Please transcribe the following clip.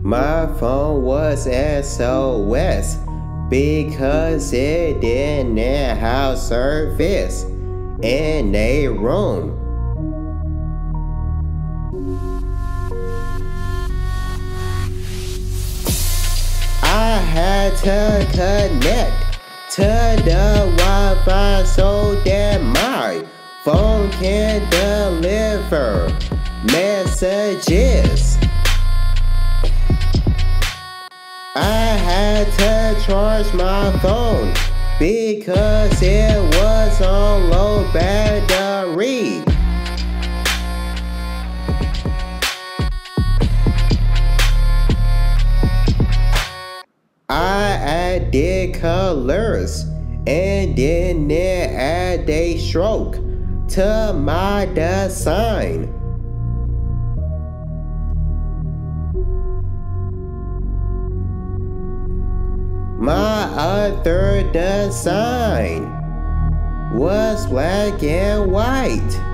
My phone was SOS because it didn't have service in a room. I had to connect to the Wi-Fi so that my phone can deliver messages. I had to charge my phone because it was on low battery. I added colors and then add a stroke to my design. My other design was black and white.